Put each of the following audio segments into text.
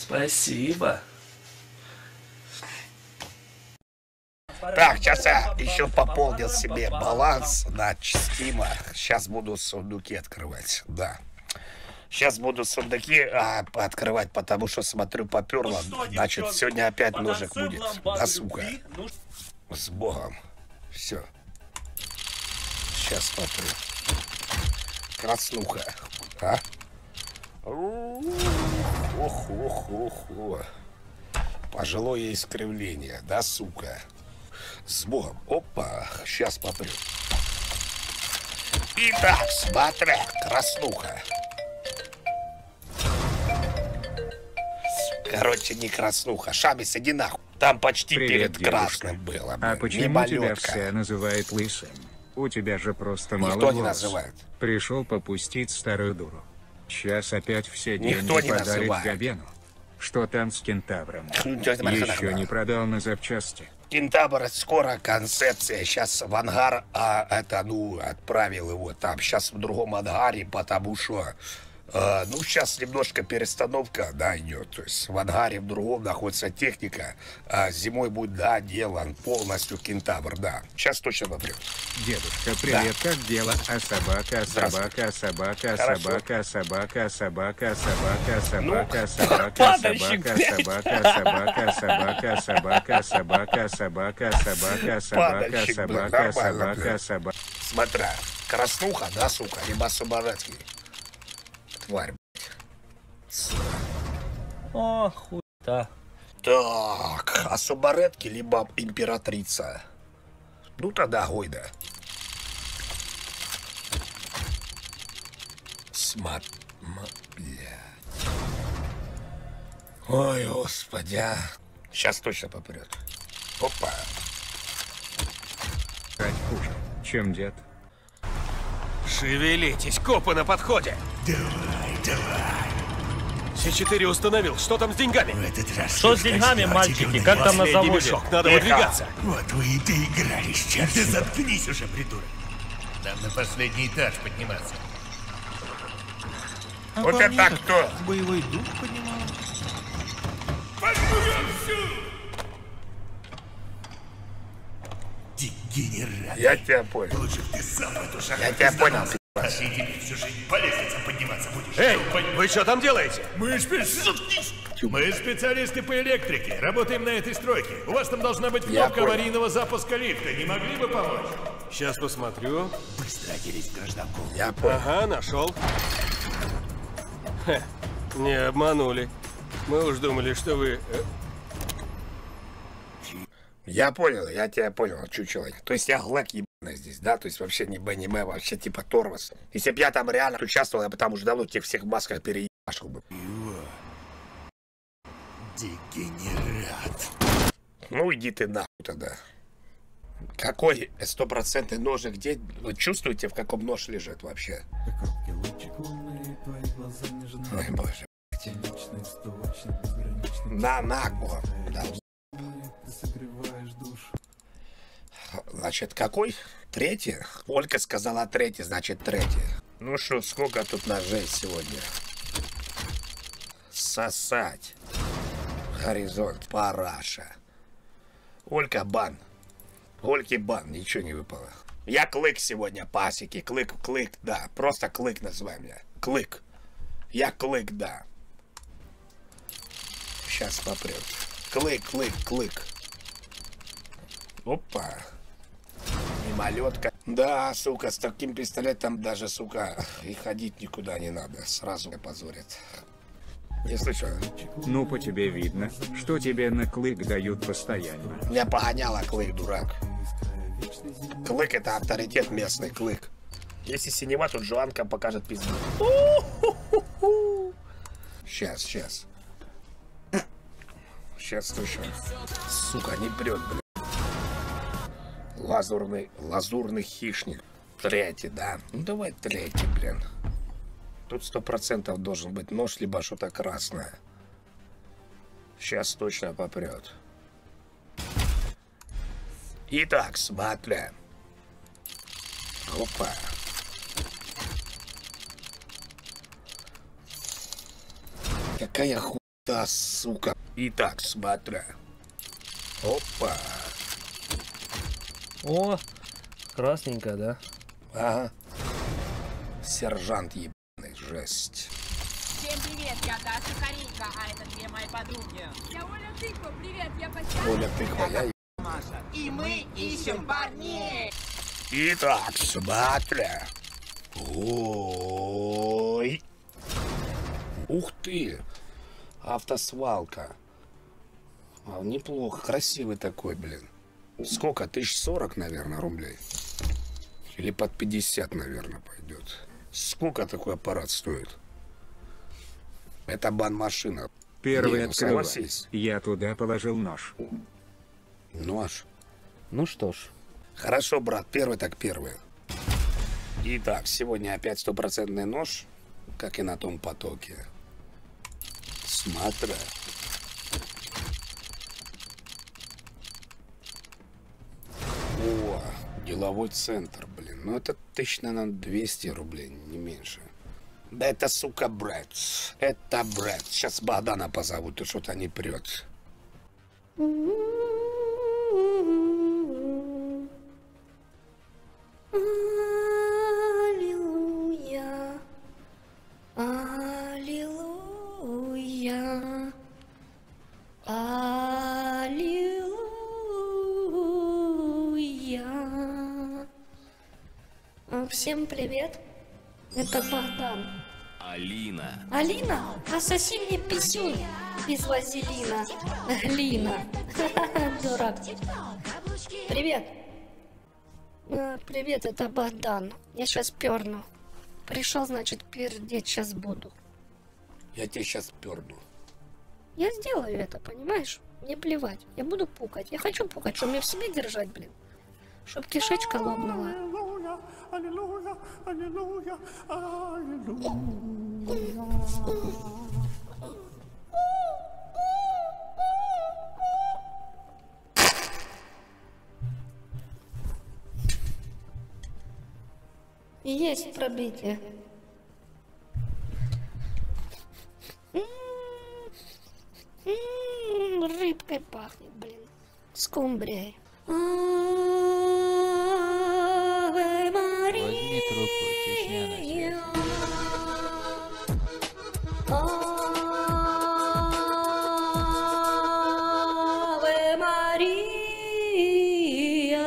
Спасибо. Так, сейчас я еще пополнил себе баланс на Стима. Сейчас буду сундуки открывать, да. Сейчас буду сундуки открывать, потому что, смотрю, поперло. Значит, сегодня опять ножик будет. Да, сука. С Богом. Все. Сейчас смотрю. Краснуха. А? Ох. Пожилое искривление, да, сука? С Богом. Опа. Сейчас попрю. Итак, смотри, краснуха. Короче, не краснуха. Шамис, иди нахуй. Там почти Привет, перед красным было. А почему тебя все называют лысым? У тебя же просто мало Никто не волос. называет. Пришел попустить старую дуру. Сейчас опять все деньги Никто не подарит называет. Габену. Что там с кентавром? Еще Еще не продал на запчасти. Кентавр скоро концепция. Сейчас в ангар, отправил его там. Сейчас в другом ангаре, потому что сейчас немножко перестановка, да, идет. То есть в ангаре в другом находится техника, а зимой будет, да, делан полностью кентавр, да. Сейчас точно напрямую. Дедушка, привет, Да. как дело? А собака, собака, собака, Хорошо. собака, собака, собака, собака, собака, Ну, собака, падальщик, собака, блядь. собака, собака, собака, собака, собака, собака, собака, Падальщик, собака, блядь, собака, нормально, собака, блядь. собака. Смотря, краснуха, да, сука, либо Субарецкий. Тварь, блядь. О, хуйта. Так, а Субаретки, либо императрица. Ну тогда Гойда. Блядь. Ой, господи, а. Сейчас точно попрет. Опа. Хуже, чем дед. Шевелитесь, копы на подходе. Давай. С4 установил, что там с деньгами? В этот раз Что я с деньгами, возьмете мальчики? его Как там на Последний заводе? мешок, надо Тихо. выдвигаться. Вот вы и доигрались, черт. Да заткнись уже, придурок. Нам на последний этаж подниматься. Вот это кто? Боевой дух поднимал. Дегенерат. Я тебя понял. Лучше б ты сам в эту шахту Я тебя понял. сдавался. А ты теперь всю жизнь по лестницам подниматься будешь. Эй, вы что там делаете? Мы специалисты по электрике. Работаем на этой стройке. У вас там должна быть Я кнопка понял. аварийного запуска лифта. Не могли бы помочь? Сейчас посмотрю. Быстро оделись в гражданку. Я понял. Ага, нашел. Хе, не обманули. Мы уж думали, что вы... Я понял, я тебя понял, чучело. То есть я глэк ебаный здесь, да? То есть вообще не аниме, вообще типа Торвас. Если бы я там реально участвовал, я бы там уже давно тех всех в масках переебашил бы. Дегенерат. Ну иди ты нахуй тогда. Какой стопроцентный ножик? Где? Вы чувствуете, в каком нож лежит вообще? Ой, боже. На нахуй. Да. Значит, какой? Третий? Ольга сказала третий, значит третий. Ну что, сколько тут ножей сегодня? Сосать. Горизонт. Параша. Ольга бан. Ольге бан. Ничего не выпало. Я клык сегодня, пасеки. Клык, да. Просто клык называй меня. Клык. Я клык, да. Сейчас попрет. Клык. Опа. Мимолетка. Да, сука, с таким пистолетом даже, сука, и ходить никуда не надо. Сразу позорят. Не слышу. Ну, по тебе видно, что тебе на клык дают постоянно. Меня погоняло клык, дурак. Клык — это авторитет местный, клык. Если синева, тут Жуанка покажет пизду. Сейчас. Сейчас слышу. Сука, не прет, блин. Лазурный хищник. Третий, да. Ну давай третий, блин. Тут 100% должен быть нож, либо что-то красное. Сейчас точно попрет. Итак, смотря. Опа. Какая хуйня. Да, сука. Итак, смотря. Опа. О, красненько, да? Ага. Сержант ебаный, жесть. Всем привет, я Даша Каринка, а это две мои подруги. Я Оля Тыква, привет, я Костя. Оля, ты я Маша. И мы ищем парней. Итак, смотря. Ой. Ух ты. Автосвалка. Неплохо, красивый такой, блин. Сколько? 1040, наверное, рублей. Или под 50, наверное, пойдет. Сколько такой аппарат стоит? Это бан-машина. Первый Не, ну, открывай. согласись. Я туда положил нож. Нож. Ну что ж. Хорошо, брат, первый так первый. Итак, сегодня опять стопроцентный нож, как и на том потоке. Смотря. О, деловой центр, блин. Ну это тысяч, наверное, 200 рублей, не меньше. Да это, сука, брат. Это брат. Сейчас Богдана позовут, и что-то не прет. Аллилуйя, аллилуйя, аллилуйя. Всем привет, это Богдан. Алина. Алина, пососи мне писюн без вазелина, глина. Дурак. Привет. Привет, это Богдан. Я сейчас перну. Пришел, значит, пердеть сейчас буду. Я тебе сейчас перну. Я сделаю это, понимаешь? Мне плевать. Я буду пукать. Я хочу пукать, чтобы мне в себе держать, блин. Чтоб кишечка лопнула. Аллилуйя, аллилуйя, аллилуйя. Есть пробитие. Рыбкой пахнет, блин. Скумбрией. Возьми трубку, Чечня на связи. Аве Мария.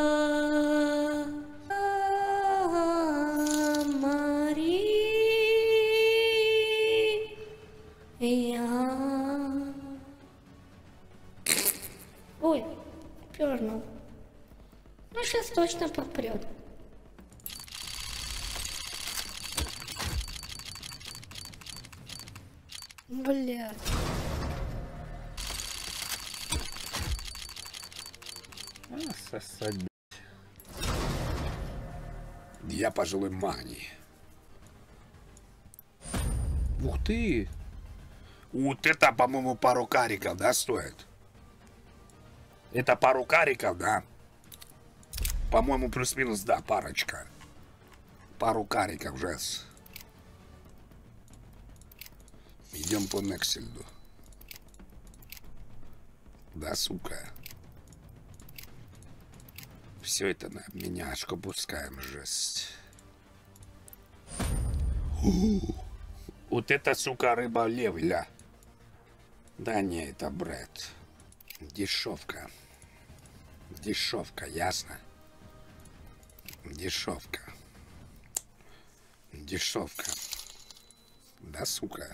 Ой, пернул. Ну, сейчас точно попрет. Блядь. Сосать, блядь. Я пожилой мани. Ух ты! Вот это, по-моему, пару кариков, да, стоит? Это пару кариков, да? По-моему, плюс-минус, да, парочка. Пару кариков, жест. Идем по Нексельду. Да, сука. Все это на меняшку пускаем, жесть. Вот это, сука, рыба левый, ля. Да не, это бред. Дешевка. Дешевка, ясно? Дешевка. Дешевка. Да, сука.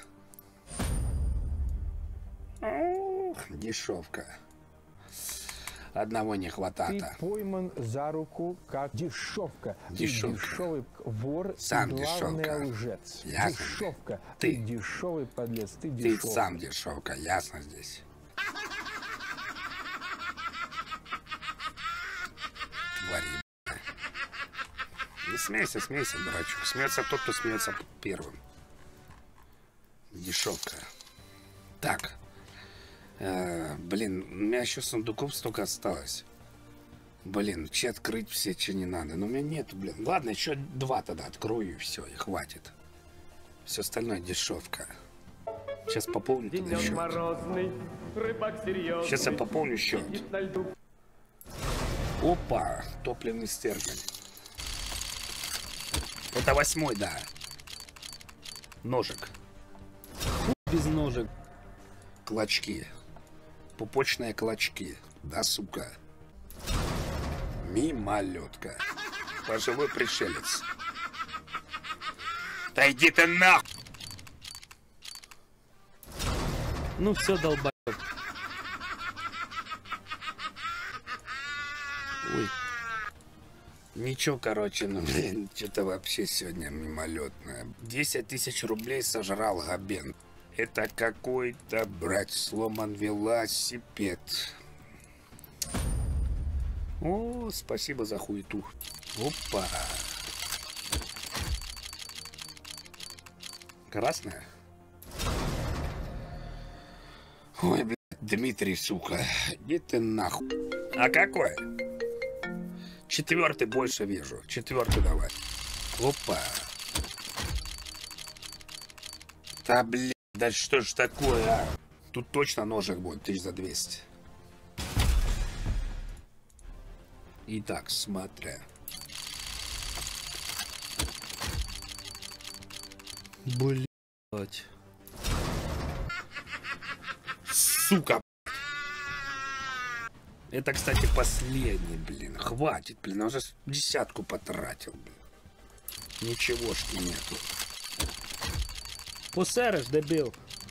Дешевка. Одного не хватает. Ты пойман за руку как дешевка. Дешевка. Ты дешевый вор Сам и главный дешевка. лжец. Ясно. Дешевка. Ты. Ты дешевый подлец. Ты Ты дешевый. сам дешевка, ясно здесь. Твари, б***ь. Не смейся, смейся, дурачок. Смеется тот, кто смеется первым. Дешевка. Так. Блин, у меня еще сундуков столько осталось. Блин, че открыть все, че не надо. Но у меня нет, блин. Ладно, еще 2 тогда открою и все, и хватит. Все остальное дешевка. Сейчас пополню туда счет. Сейчас я пополню счет. Опа, топливный стержень. Это 8-й, да. Ножик. Без ножек. Клочки. Пупочные клочки. Да, сука. Мимолетка. Пожилой пришелец. Да иди ты нахуй! Ну все, долбоёб. Ой. Ничего, короче, ну, блин, что-то вообще сегодня мимолетное. 10 тысяч рублей сожрал Габен. Это какой-то, брать, сломан велосипед. О, спасибо за хуету. Опа. Красная? Ой, блядь, Дмитрий, сука, иди ты нахуй. А какой? 4-й больше вижу. 4-й давай. Опа. Да, блядь, да что ж такое, а? Тут точно ножик будет 1200. Итак, смотря. Блять. Сука. Это, кстати, последний, блин. Хватит, блин. Я уже 10-ку потратил, блин. Ничегошки нету. Посерешь, дебил.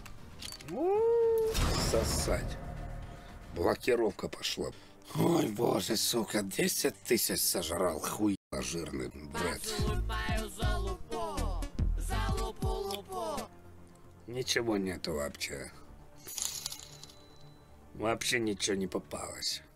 Сосать. Блокировка пошла. Ой, боже, сука. 10 тысяч сожрал. Хуй жирный, бред. Ничего нету вообще. Вообще ничего не попалось.